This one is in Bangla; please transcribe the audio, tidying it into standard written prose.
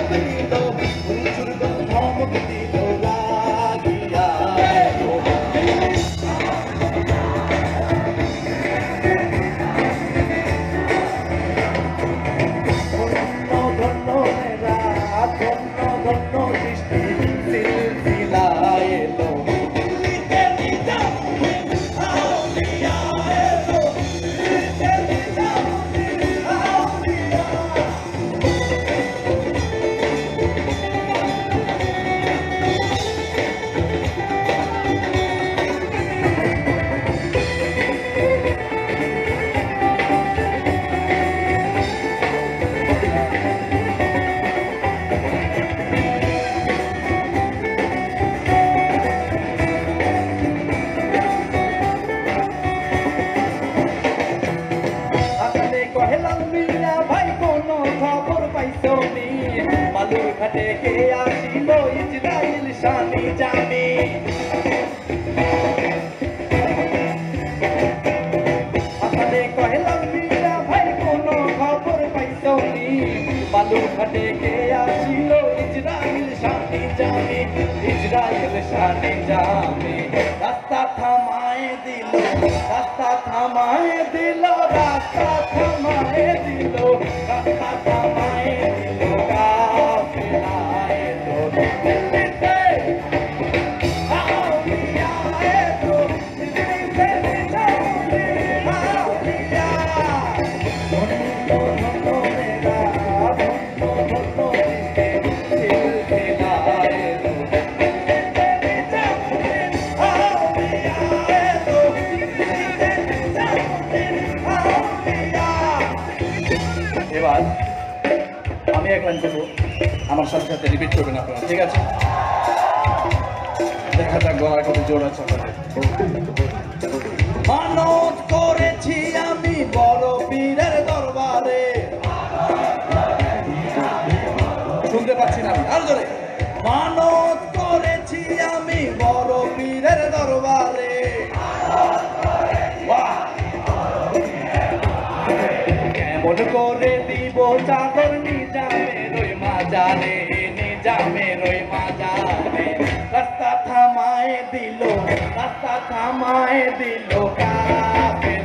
দিল হুজুর গো ধমক দিল লাগিয়া এলো ধন্য ধন্য মেরা ধন্য ধন্য সৃষ্টি সিলসিলা এলো বালুর ঘাটে কে আসিল ইজরাইল শানি জানি আপনারে কহিলাম মীরা ভাই কোনো খবর পাইছনি বালুর ঘাটে কে আসিল ইজরাইল শানি জানি ইজরাইল শানি জানি রাস্তা থামায়ে দিল রাস্তা থামায়ে দিল রাস্তা থামায়ে দিল রাস্তা থামায়ে দিল এবার আমি এক লাইন করবো আমার সাথে সাথে রিপিট করবেন আপনারা ঠিক আছে দেখা যাক গলার কত জোর আছে মানত করেছি আমি বড় পীরের দরবারে শুনতে পাচ্ছি না আমি আর জোরে মানত করেছি আমি বড় পীরের দরবারে কেমন করে দিব চাদর নিজামের ওই মাজারে নিজামের ওই মাজারে রাস্তা থামায়ে দিল কাফের